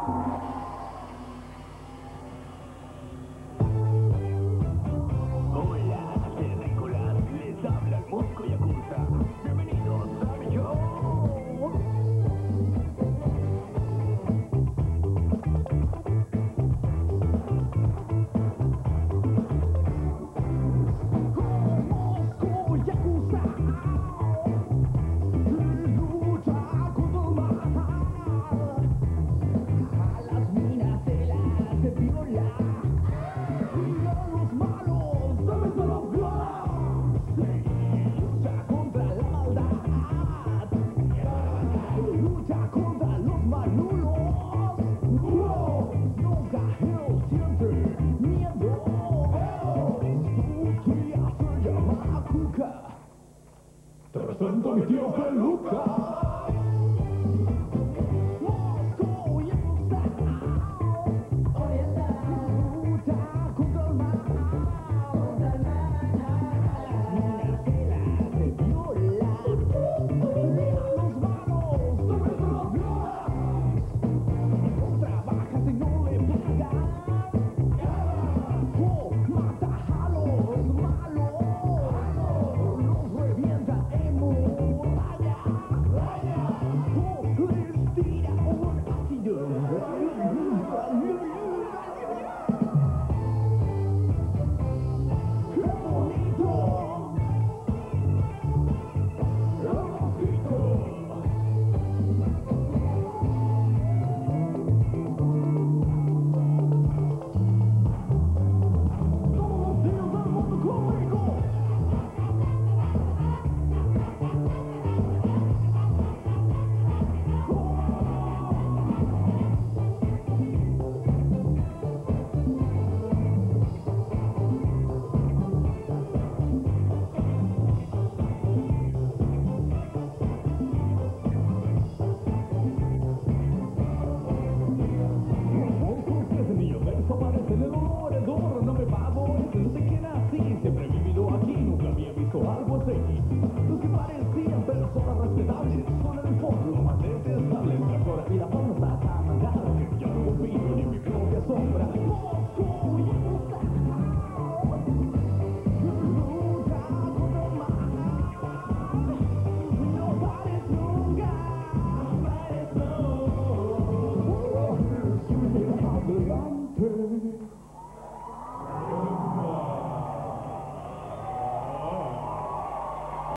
Hola, terrícolas, les habla el Mosco Yakuza. Bienvenidos a mi show. Mosco Yakuza lucha contra el mal. A las minas se las viola y a los malos también se los viola. Lucha contra la maldad, lucha contra los malulos. Nunca él siente miedo. Su tía se llama Cuca. Te presento a mi tío Peluca. Mosco Yakuza lucha contra el mal. Las minas se las viola y a los malos también se los viola. No trabajas y no le pagas. Mata a los malos. Los revienta en muralla. Les tira un ácido. ¡Qué bonito! Todos los días del mundo conmigo. Desde niño desaparece el olor, el dolor no me favorece. Desde que nací siempre he vivido aquí, nunca había visto algo así.